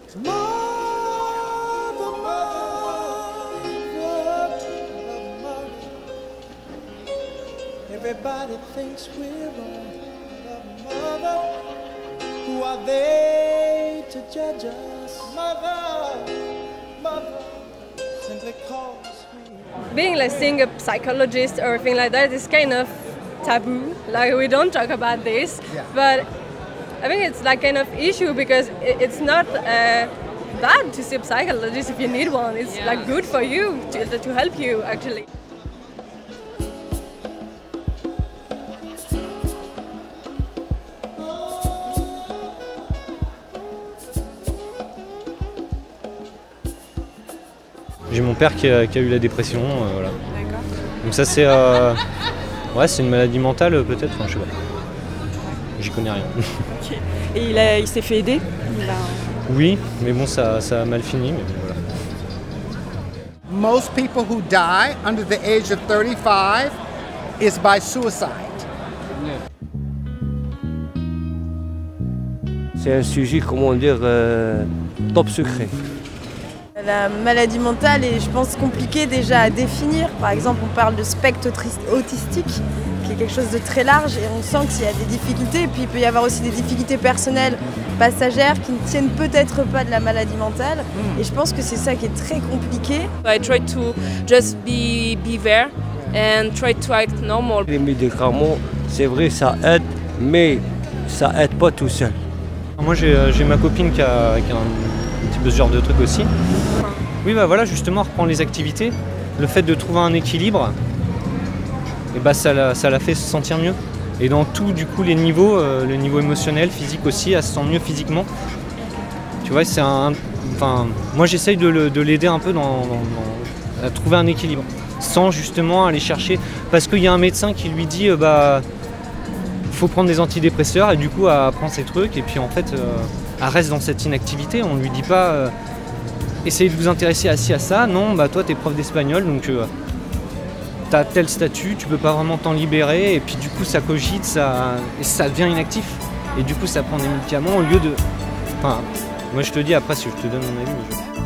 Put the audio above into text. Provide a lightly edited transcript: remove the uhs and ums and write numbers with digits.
Everybody thinks we're wrong. Mother, who are they to judge us? Mother, mother, simply cause we... Being like seeing a psychologist or anything like that is kind of taboo. Like we don't talk about this, but I think it's like kind of issue because it's not bad to see a psychologist if you need one. It's like good for you to help you actually. J'ai mon père qui a eu la dépression, voilà. D'accord. Donc ça c'est ouais, c'est une maladie mentale peut-être, enfin je sais pas. J'y connais rien. Okay. Et il s'est fait aider? Oui, mais bon ça a mal fini, mais voilà. Most people who die under the age of 35 is by suicide. C'est un sujet, comment dire, top secret. La maladie mentale est, je pense, compliquée déjà à définir. Par exemple, on parle de spectre autistique, qui est quelque chose de très large, et on sent qu'il y a des difficultés. Et puis il peut y avoir aussi des difficultés personnelles, passagères, qui ne tiennent peut-être pas de la maladie mentale. Et je pense que c'est ça qui est très compliqué. I try to just be there and try to act normal. Les médicaments, c'est vrai, ça aide, mais ça aide pas tout seul. Moi j'ai ma copine qui a un petit peu ce genre de truc aussi. Oui bah voilà, justement reprendre les activités, le fait de trouver un équilibre, et bah ça la fait se sentir mieux. Et dans tout du coup les niveaux, le niveau émotionnel, physique aussi, elle se sent mieux physiquement. Tu vois, c'est enfin moi j'essaye de l'aider un peu à trouver un équilibre, sans justement aller chercher, parce qu'il y a un médecin qui lui dit bah faut prendre des antidépresseurs et du coup elle prend ces trucs et puis en fait elle reste dans cette inactivité. On ne lui dit pas essayez de vous intéresser à ci à ça, non bah toi t'es prof d'espagnol donc t'as tel statut, tu peux pas vraiment t'en libérer et puis du coup ça cogite, ça devient inactif et du coup ça prend des médicaments au lieu de... Enfin moi je te dis après si je te donne mon avis.